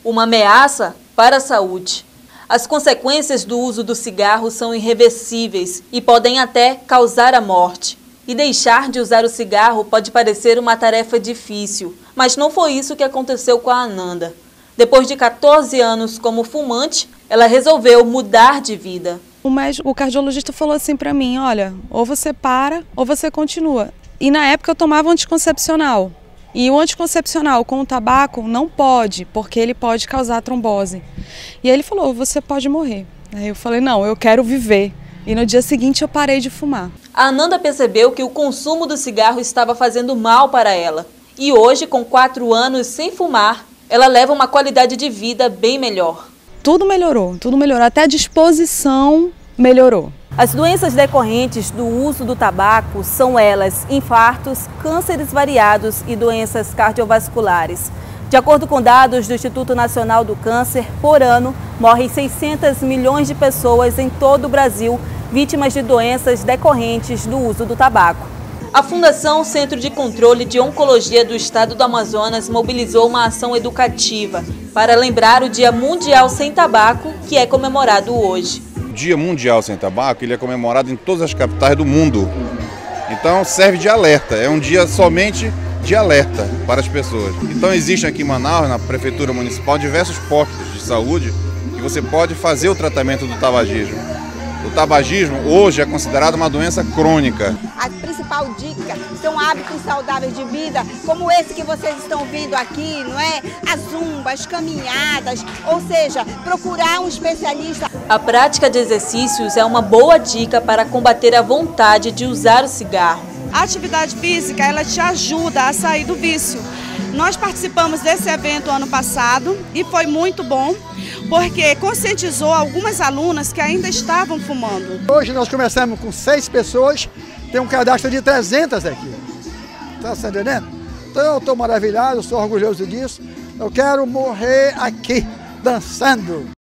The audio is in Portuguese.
uma ameaça para a saúde. As consequências do uso do cigarro são irreversíveis e podem até causar a morte. E deixar de usar o cigarro pode parecer uma tarefa difícil, mas não foi isso que aconteceu com a Ananda. Depois de 14 anos como fumante, ela resolveu mudar de vida. O cardiologista falou assim para mim, olha, ou você para ou você continua. E na época eu tomava anticoncepcional. E o anticoncepcional com o tabaco não pode, porque ele pode causar trombose. E aí ele falou, você pode morrer. Aí eu falei, não, eu quero viver. E no dia seguinte eu parei de fumar. A Ananda percebeu que o consumo do cigarro estava fazendo mal para ela. E hoje, com 4 anos sem fumar, ela leva uma qualidade de vida bem melhor. Tudo melhorou, até a disposição melhorou. As doenças decorrentes do uso do tabaco são elas infartos, cânceres variados e doenças cardiovasculares. De acordo com dados do Instituto Nacional do Câncer, por ano, morrem 600 milhões de pessoas em todo o Brasil vítimas de doenças decorrentes do uso do tabaco. A Fundação Centro de Controle de Oncologia do Estado do Amazonas mobilizou uma ação educativa para lembrar o Dia Mundial Sem Tabaco, que é comemorado hoje. O Dia Mundial Sem Tabaco ele é comemorado em todas as capitais do mundo. Então serve de alerta, é um dia somente de alerta para as pessoas. Então existem aqui em Manaus, na Prefeitura Municipal, diversos postos de saúde que você pode fazer o tratamento do tabagismo. O tabagismo hoje é considerado uma doença crônica. A principal dica são hábitos saudáveis de vida, como esse que vocês estão vendo aqui, não é? As zumba, as caminhadas, ou seja, procurar um especialista. A prática de exercícios é uma boa dica para combater a vontade de usar o cigarro. A atividade física, ela te ajuda a sair do vício. Nós participamos desse evento ano passado e foi muito bom, porque conscientizou algumas alunas que ainda estavam fumando. Hoje nós começamos com 6 pessoas, tem um cadastro de 300 aqui. Está entendendo? Então eu estou maravilhado, sou orgulhoso disso. Eu quero morrer aqui, dançando.